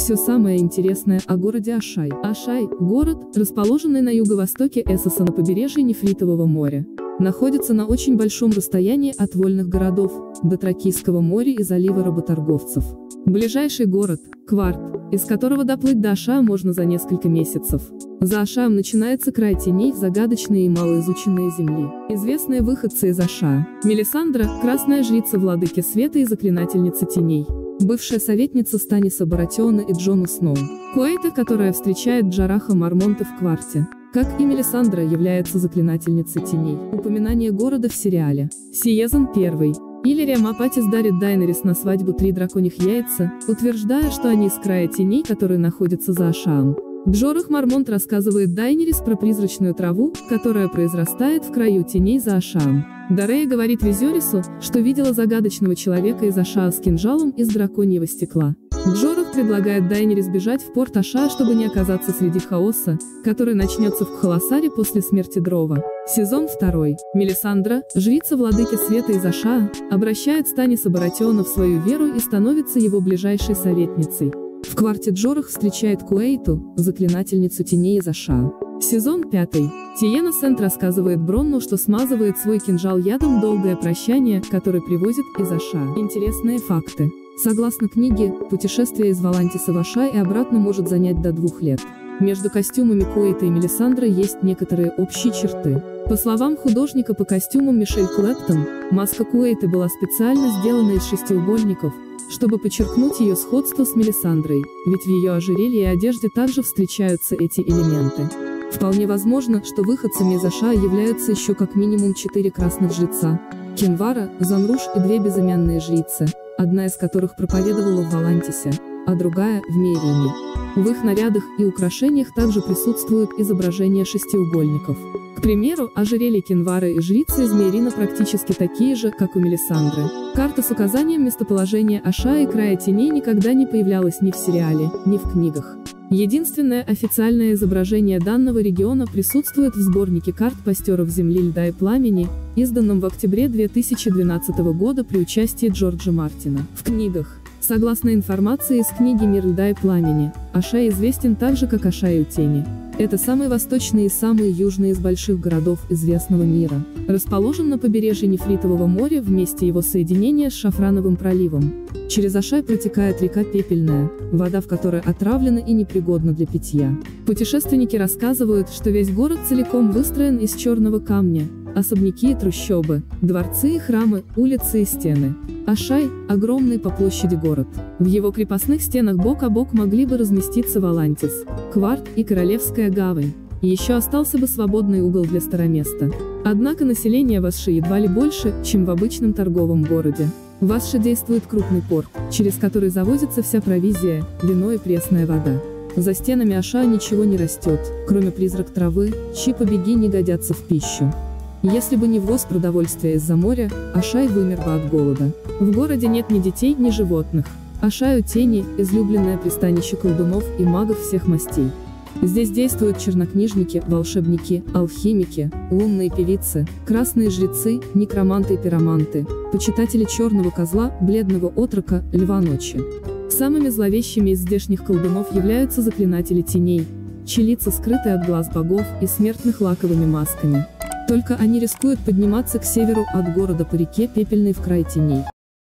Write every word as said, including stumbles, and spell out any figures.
Все самое интересное о городе Ашай. Ашай – город, расположенный на юго-востоке Эссоса на побережье Нефритового моря. Находится на очень большом расстоянии от вольных городов, до Тракийского моря и залива работорговцев. Ближайший город – Кварт, из которого доплыть до Ашая можно за несколько месяцев. За Ашаем начинается край теней, загадочные и малоизученные земли. Известные выходцы из Ашая. Мелисандра – красная жрица владыки света и заклинательница теней. Бывшая советница Станиса Баратиона и Джона Сноу. Куэйта, которая встречает Джараха Мармонта в Кварте. Как и Мелисандра, является заклинательницей теней. Упоминание города в сериале. Сезон первый. Иллирия Мапатис дарит Дайнерис на свадьбу три драконьих яйца, утверждая, что они из края теней, которые находятся за Ашаем. Джорах Мармонт рассказывает Дайнерис про призрачную траву, которая произрастает в краю теней за Ашаем. Дарея говорит Визерису, что видела загадочного человека из Ашая с кинжалом из драконьего стекла. Джорах предлагает Дайнерис бежать в порт Ашая, чтобы не оказаться среди хаоса, который начнется в Кхаласаре после смерти Дрова. Сезон второй. Мелисандра, жрица владыки света из Ашая, обращает Станиса Баратиона в свою веру и становится его ближайшей советницей. В Кварте Джорах встречает Куэйту, заклинательницу теней из Ашая. Сезон пятый. Тиена Сент рассказывает Бронну, что смазывает свой кинжал ядом «Долгое прощание», который привозит из Ашая. Интересные факты. Согласно книге, путешествие из Валантиса в Ашай и обратно может занять до двух лет. Между костюмами Куэйта и Мелисандры есть некоторые общие черты. По словам художника по костюмам Мишель Клэптон, маска Куэйта была специально сделана из шестиугольников, чтобы подчеркнуть ее сходство с Мелисандрой, ведь в ее ожерелье и одежде также встречаются эти элементы. Вполне возможно, что выходцами из Ашая являются еще как минимум четыре красных жреца – Кинвара, Занруш и две безымянные жрицы, одна из которых проповедовала в Валантисе, а другая – в Мейрине. В их нарядах и украшениях также присутствуют изображения шестиугольников. К примеру, ожерелья Кинвары и жрицы из Мейрина практически такие же, как у Мелисандры. Карта с указанием местоположения Ашая и края теней никогда не появлялась ни в сериале, ни в книгах. Единственное официальное изображение данного региона присутствует в сборнике карт пастеров земли льда и пламени, изданном в октябре две тысячи двенадцатого года при участии Джорджа Мартина. В книгах. Согласно информации из книги «Мир льда и пламени», Ашай известен также как Ашай у тени. Это самый восточный и самый южный из больших городов известного мира. Расположен на побережье Нефритового моря в месте его соединения с Шафрановым проливом. Через Ашай протекает река Пепельная, вода в которой отравлена и непригодна для питья. Путешественники рассказывают, что весь город целиком выстроен из черного камня. Особняки и трущобы, дворцы и храмы, улицы и стены. Ашай – огромный по площади город. В его крепостных стенах бок о бок могли бы разместиться Валантис, Кварт и Королевская гавань. Еще остался бы свободный угол для староместа. Однако население в Аши едва ли больше, чем в обычном торговом городе. В Аши действует крупный порт, через который завозится вся провизия, вино и пресная вода. За стенами Ашая ничего не растет, кроме призрак травы, чьи побеги не годятся в пищу. Если бы не ввоз продовольствия из-за моря, Ашай вымер бы от голода. В городе нет ни детей, ни животных. Ашай у тени – излюбленное пристанище колдунов и магов всех мастей. Здесь действуют чернокнижники, волшебники, алхимики, лунные певицы, красные жрецы, некроманты и пироманты, почитатели черного козла, бледного отрока, льва ночи. Самыми зловещими из здешних колдунов являются заклинатели теней, чьи лица скрыты от глаз богов и смертных лаковыми масками. Только они рискуют подниматься к северу от города по реке Пепельной в край теней.